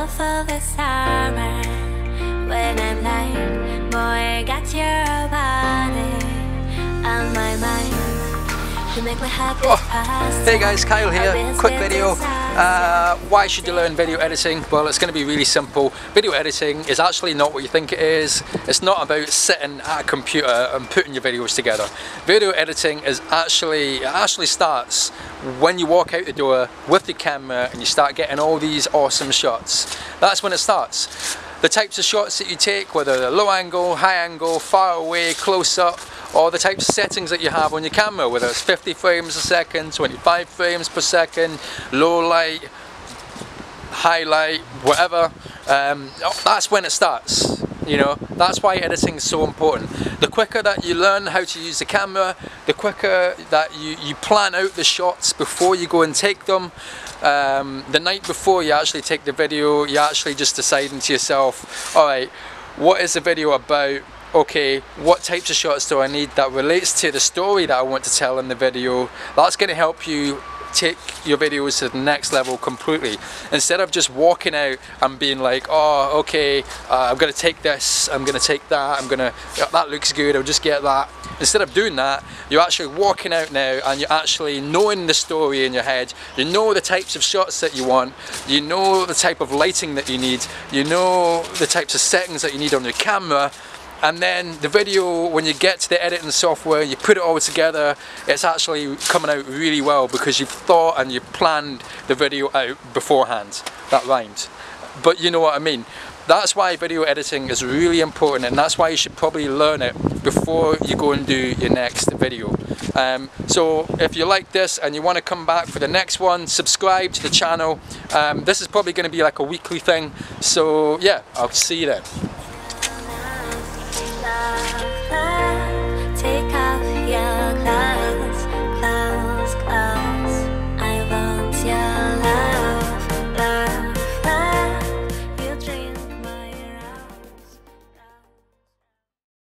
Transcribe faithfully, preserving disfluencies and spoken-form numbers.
myself of the summer when I'm like, boy, got your body on my mind. You make my heart beat fast. Hey guys, Kyle here. Quick video. Uh, why should you learn video editing? Well, it's going to be really simple. Video editing is actually not what you think it is. It's not about sitting at a computer and putting your videos together. Video editing is actually, it actually starts when you walk out the door with your camera and you start getting all these awesome shots. That's when it starts. The types of shots that you take, whether they're low angle, high angle, far away, close up, or the types of settings that you have on your camera, whether it's fifty frames a second, twenty-five frames per second, low light, high light, whatever, um, that's when it starts. You know, that's why editing is so important. The quicker that you learn how to use the camera, the quicker that you, you plan out the shots before you go and take them. Um, the night before you actually take the video, you're actually just deciding to yourself, alright, what is the video about? Okay, what types of shots do I need that relates to the story that I want to tell in the video? That's going to help you take your videos to the next level completely. Instead of just walking out and being like, oh, okay, uh, I'm going to take this, I'm going to take that, I'm going to, yeah, that looks good, I'll just get that. Instead of doing that, you're actually walking out now and you're actually knowing the story in your head. You know the types of shots that you want, you know the type of lighting that you need, you know the types of settings that you need on your camera. And then the video, when you get to the editing software, you put it all together, it's actually coming out really well because you've thought and you've planned the video out beforehand. That rhymed. But you know what I mean. That's why video editing is really important, and that's why you should probably learn it before you go and do your next video. Um, so if you like this and you want to come back for the next one, subscribe to the channel. Um, this is probably going to be like a weekly thing. So yeah, I'll see you then. Love, love.